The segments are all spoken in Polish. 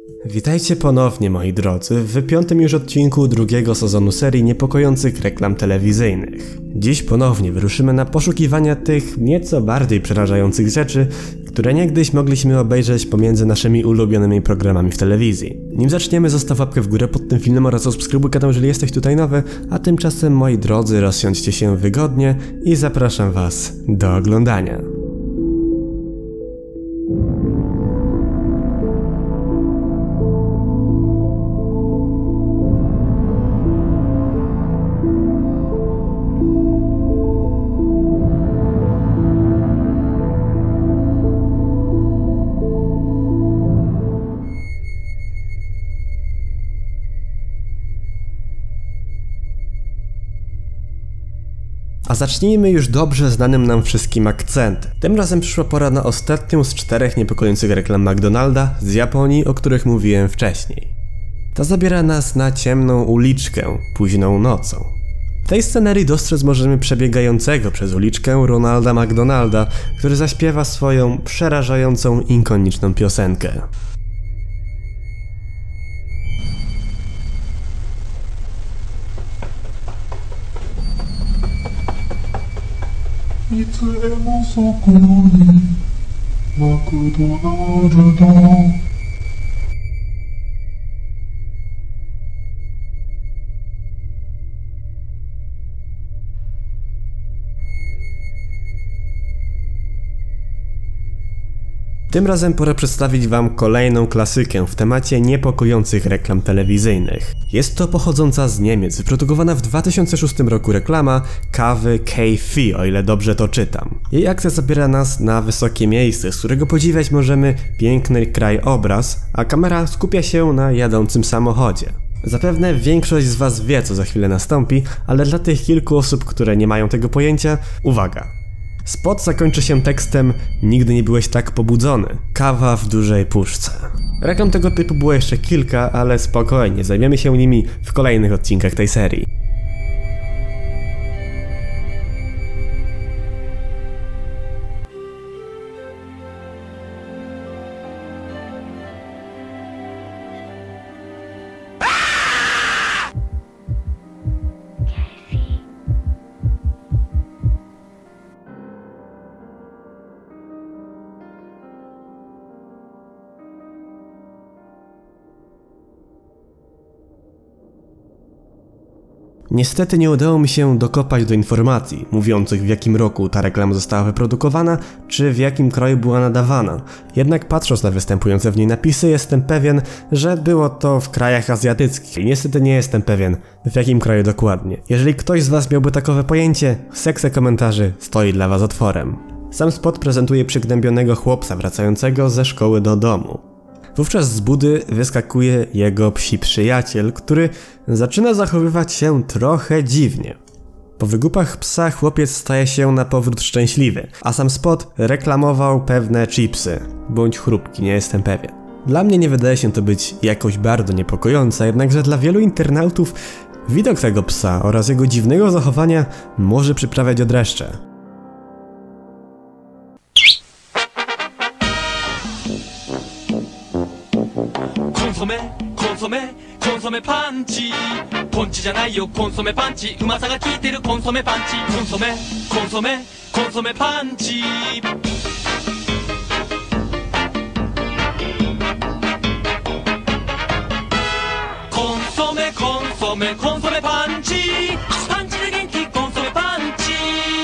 Witajcie ponownie, moi drodzy, w 5. już odcinku drugiego sezonu serii niepokojących reklam telewizyjnych. Dziś ponownie wyruszymy na poszukiwania tych nieco bardziej przerażających rzeczy, które niegdyś mogliśmy obejrzeć pomiędzy naszymi ulubionymi programami w telewizji. Nim zaczniemy, zostaw łapkę w górę pod tym filmem oraz subskrybuj kanał, jeżeli jesteś tutaj nowy, a tymczasem, moi drodzy, rozsiądźcie się wygodnie i zapraszam was do oglądania. A zacznijmy już dobrze znanym nam wszystkim akcentem. Tym razem przyszła pora na ostatnią z 4 niepokojących reklam McDonalda z Japonii, o których mówiłem wcześniej. Ta zabiera nas na ciemną uliczkę, późną nocą. W tej scenerii dostrzec możemy przebiegającego przez uliczkę Ronalda McDonalda, który zaśpiewa swoją przerażającą, ikoniczną piosenkę. Tym razem pora przedstawić wam kolejną klasykę w temacie niepokojących reklam telewizyjnych. Jest to pochodząca z Niemiec, wyprodukowana w 2006 roku reklama kawy K-Fi, o ile dobrze to czytam. Jej akcja zabiera nas na wysokie miejsce, z którego podziwiać możemy piękny krajobraz, a kamera skupia się na jadącym samochodzie. Zapewne większość z was wie, co za chwilę nastąpi, ale dla tych kilku osób, które nie mają tego pojęcia, uwaga! Spot zakończy się tekstem "Nigdy nie byłeś tak pobudzony. Kawa w dużej puszce". Reklam tego typu było jeszcze kilka, ale spokojnie, zajmiemy się nimi w kolejnych odcinkach tej serii. Niestety nie udało mi się dokopać do informacji mówiących, w jakim roku ta reklama została wyprodukowana, czy w jakim kraju była nadawana. Jednak patrząc na występujące w niej napisy, jestem pewien, że było to w krajach azjatyckich i niestety nie jestem pewien, w jakim kraju dokładnie. Jeżeli ktoś z was miałby takowe pojęcie, sekcja komentarzy stoi dla was otworem. Sam spot prezentuje przygnębionego chłopca wracającego ze szkoły do domu. Wówczas z budy wyskakuje jego psi przyjaciel, który zaczyna zachowywać się trochę dziwnie. Po wygupach psa chłopiec staje się na powrót szczęśliwy, a sam spot reklamował pewne chipsy, bądź chrupki, nie jestem pewien. Dla mnie nie wydaje się to być jakoś bardzo niepokojące, jednakże dla wielu internautów widok tego psa oraz jego dziwnego zachowania może przyprawiać o dreszcze. Konsome panchi ポンチじゃないよコンソメパンチうまさが効いてるコンソメパンチコンソメパンチコンソメパンチパンチで元気コンソメパンチ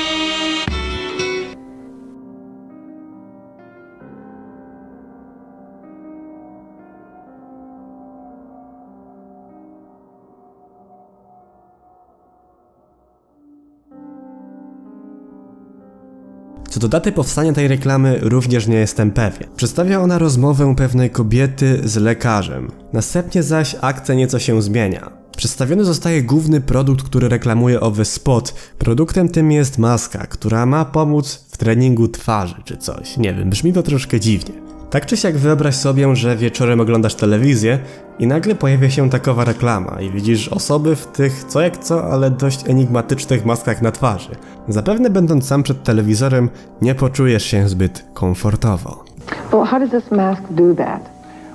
Co do daty powstania tej reklamy również nie jestem pewien. Przedstawia ona rozmowę pewnej kobiety z lekarzem. Następnie zaś akcja nieco się zmienia. Przedstawiony zostaje główny produkt, który reklamuje owy spot. Produktem tym jest maska, która ma pomóc w treningu twarzy czy coś. Nie wiem, brzmi to troszkę dziwnie. Tak czy siak wyobraź sobie, że wieczorem oglądasz telewizję i nagle pojawia się takowa reklama i widzisz osoby w tych co jak co, ale dość enigmatycznych maskach na twarzy. Zapewne będąc sam przed telewizorem nie poczujesz się zbyt komfortowo. Well, how does this mask do that?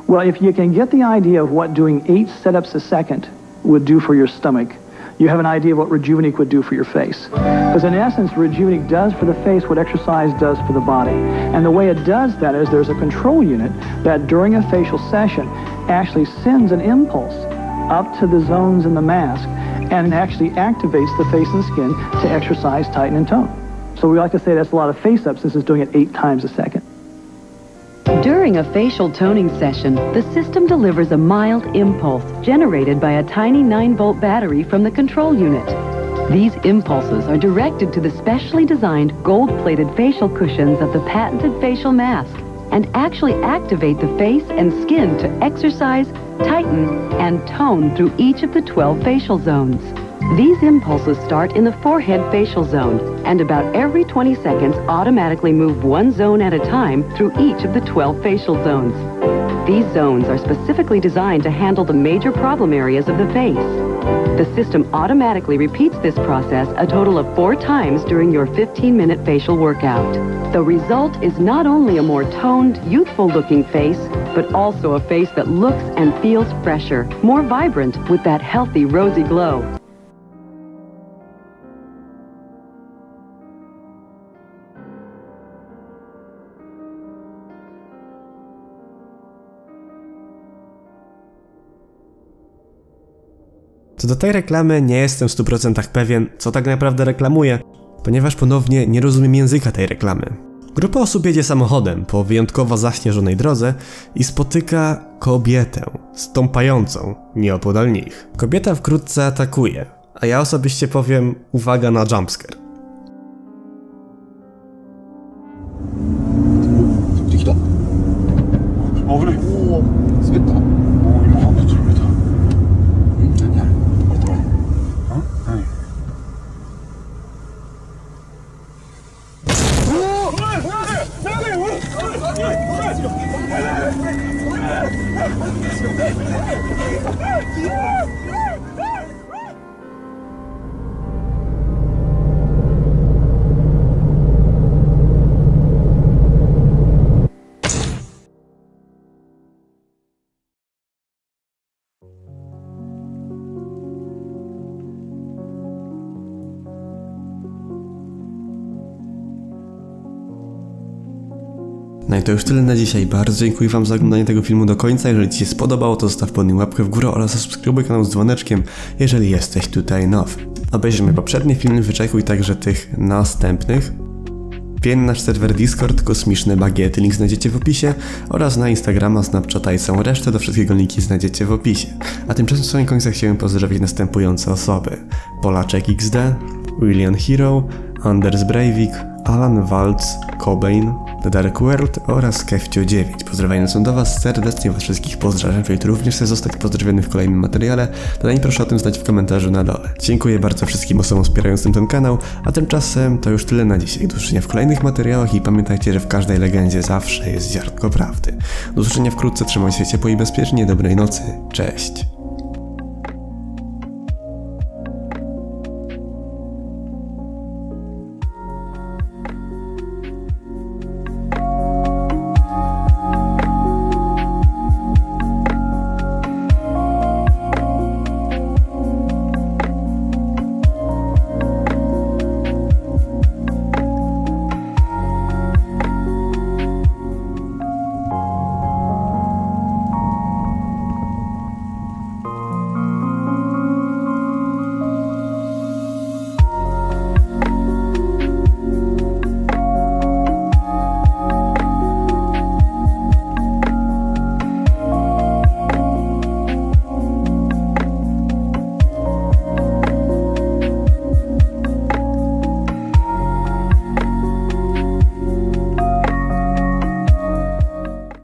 Well, if you can get the idea of what doing 8 setups a second would do for your stomach, you have an idea of what Rejuveniq would do for your face. Because in essence, Rejuveniq does for the face what exercise does for the body. And the way it does that is there's a control unit that during a facial session actually sends an impulse up to the zones in the mask and actually activates the face and skin to exercise, tighten, and tone. So we like to say that's a lot of face-ups since it's doing it 8 times a second. During a facial toning session, the system delivers a mild impulse generated by a tiny 9-volt battery from the control unit. These impulses are directed to the specially designed gold-plated facial cushions of the patented facial mask and actually activate the face and skin to exercise, tighten, and tone through each of the 12 facial zones. These impulses start in the forehead facial zone and about every 20 seconds automatically move one zone at a time through each of the 12 facial zones. These zones are specifically designed to handle the major problem areas of the face. The system automatically repeats this process a total of 4 times during your 15-minute facial workout. The result is not only a more toned, youthful-looking face, but also a face that looks and feels fresher, more vibrant with that healthy, rosy glow. Co do tej reklamy nie jestem w 100% pewien, co tak naprawdę reklamuje, ponieważ ponownie nie rozumiem języka tej reklamy. Grupa osób jedzie samochodem po wyjątkowo zaśnieżonej drodze i spotyka kobietę stąpającą nieopodal nich. Kobieta wkrótce atakuje, a ja osobiście powiem uwaga na jumpscare. No i to już tyle na dzisiaj. Bardzo dziękuję wam za oglądanie tego filmu do końca. Jeżeli ci się spodobało, to zostaw pod nim łapkę w górę oraz subskrybuj kanał z dzwoneczkiem, jeżeli jesteś tutaj nowy. Obejrzyj moje poprzednie filmy, wyczekuj także tych następnych. Wbij na nasz serwer Discord, kosmiczne bagiety, link znajdziecie w opisie oraz na Instagrama, Snapchata i całą resztę, do wszystkiego linki znajdziecie w opisie. A tymczasem w swoim końcu chciałem pozdrowić następujące osoby: Polaczek XD, William Hero, Anders Breivik, Alan Waltz, Cobain, The Dark World oraz Kefcio9. Pozdrawiam są do was serdecznie, was wszystkich pozdrawiam. Jeżeli ty również chcesz zostać pozdrowiony w kolejnym materiale, to daj mi proszę o tym znać w komentarzu na dole. Dziękuję bardzo wszystkim osobom wspierającym ten kanał, a tymczasem to już tyle na dzisiaj. Do usłyszenia w kolejnych materiałach i pamiętajcie, że w każdej legendzie zawsze jest ziarnko prawdy. Do usłyszenia wkrótce, trzymajcie się ciepło i bezpiecznie, dobrej nocy, cześć!